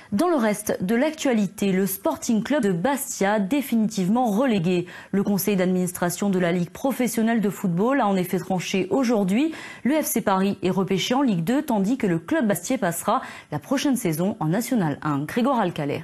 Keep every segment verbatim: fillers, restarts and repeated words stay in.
Dans le reste de l'actualité, le Sporting Club de Bastia définitivement relégué. Le conseil d'administration de la Ligue professionnelle de football a en effet tranché aujourd'hui. Le F C Paris est repêché en Ligue deux, tandis que le club bastiais passera la prochaine saison en National un. Grégoire Alcalay.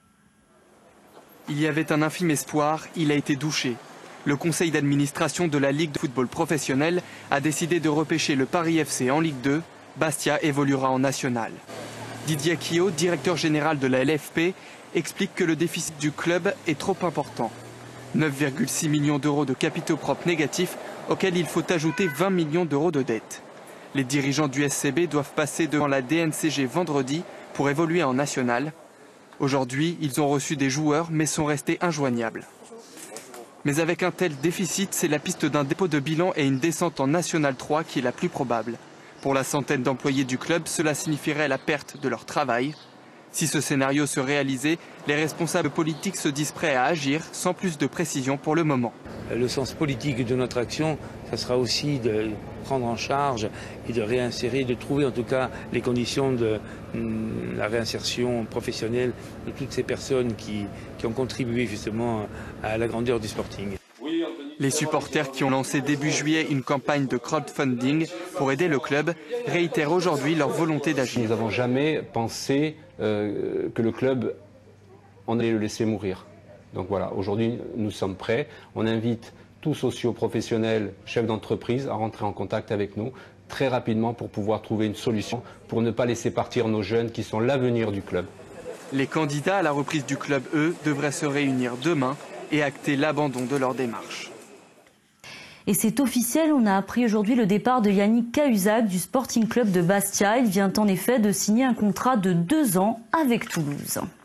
Il y avait un infime espoir, il a été douché. Le conseil d'administration de la Ligue de football professionnel a décidé de repêcher le Paris F C en Ligue deux. Bastia évoluera en National. Didier Quillot, directeur général de la L F P, explique que le déficit du club est trop important. neuf virgule six millions d'euros de capitaux propres négatifs auxquels il faut ajouter vingt millions d'euros de dettes. Les dirigeants du S C B doivent passer devant la D N C G vendredi pour évoluer en National. Aujourd'hui, ils ont reçu des joueurs mais sont restés injoignables. Mais avec un tel déficit, c'est la piste d'un dépôt de bilan et une descente en National trois qui est la plus probable. Pour la centaine d'employés du club, cela signifierait la perte de leur travail. Si ce scénario se réalisait, les responsables politiques se disent prêts à agir sans plus de précision pour le moment. Le sens politique de notre action, ça sera aussi de prendre en charge et de réinsérer, de trouver en tout cas les conditions de la réinsertion professionnelle de toutes ces personnes qui, qui ont contribué justement à la grandeur du Sporting. Les supporters qui ont lancé début juillet une campagne de crowdfunding pour aider le club réitèrent aujourd'hui leur volonté d'agir. Nous n'avons jamais pensé euh, que le club, on allait le laisser mourir. Donc voilà, aujourd'hui nous sommes prêts. On invite tous socio-professionnels, chefs d'entreprise à rentrer en contact avec nous très rapidement pour pouvoir trouver une solution pour ne pas laisser partir nos jeunes qui sont l'avenir du club. Les candidats à la reprise du club, eux, devraient se réunir demain et acter l'abandon de leur démarche. Et c'est officiel, on a appris aujourd'hui le départ de Yannick Cahuzac du Sporting Club de Bastia. Il vient en effet de signer un contrat de deux ans avec Toulouse.